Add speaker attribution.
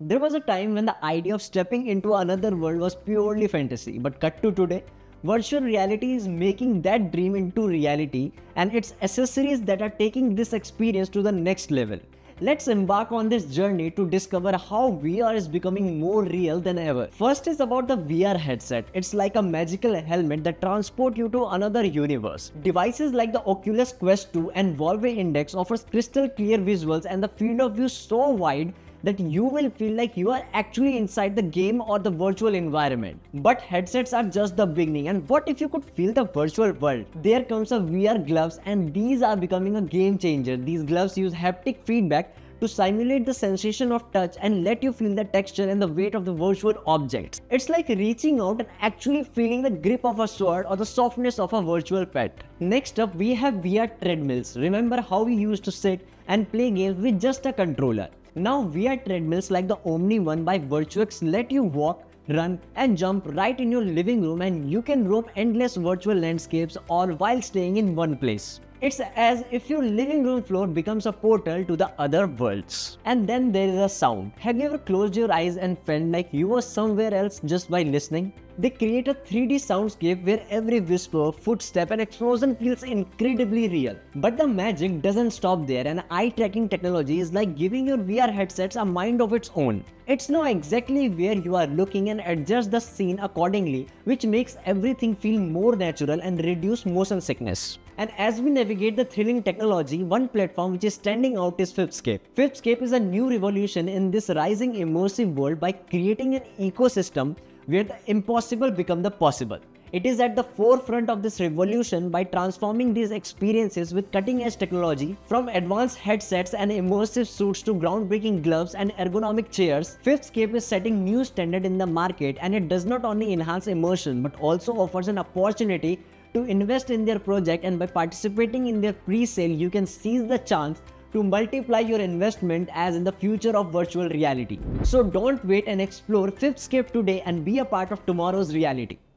Speaker 1: There was a time when the idea of stepping into another world was purely fantasy, but cut to today, virtual reality is making that dream into reality, and it's accessories that are taking this experience to the next level. Let's embark on this journey to discover how VR is becoming more real than ever. First is about the VR headset. It's like a magical helmet that transports you to another universe. Devices like the Oculus Quest 2 and Valve Index offers crystal clear visuals and the field of view so wide that you will feel like you are actually inside the game or the virtual environment. But headsets are just the beginning, and what if you could feel the virtual world? There comes a VR gloves, and these are becoming a game changer. These gloves use haptic feedback to simulate the sensation of touch and let you feel the texture and the weight of the virtual objects. It's like reaching out and actually feeling the grip of a sword or the softness of a virtual pet. Next up, we have VR treadmills. Remember how we used to sit and play games with just a controller? Now VR treadmills like the Omni One by Virtuix let you walk, run and jump right in your living room, and you can roam endless virtual landscapes or while staying in one place. It's as if your living room floor becomes a portal to the other worlds. And then there is a sound. Have you ever closed your eyes and felt like you were somewhere else just by listening? They create a 3D soundscape where every whisper, footstep and explosion feels incredibly real. But the magic doesn't stop there, and eye tracking technology is like giving your VR headsets a mind of its own. It's know exactly where you are looking and adjusts the scene accordingly, which makes everything feel more natural and reduce motion sickness. And as we navigate the thrilling technology, one platform which is standing out is Fifthscape. Fifthscape is a new revolution in this rising immersive world by creating an ecosystem where the impossible becomes the possible. It is at the forefront of this revolution by transforming these experiences with cutting-edge technology. From advanced headsets and immersive suits to groundbreaking gloves and ergonomic chairs, Fifthscape is setting new standard in the market, and it does not only enhance immersion but also offers an opportunity to invest in their project, and by participating in their pre-sale you can seize the chance to multiply your investment as in the future of virtual reality. So don't wait and explore Fifthscape today and be a part of tomorrow's reality.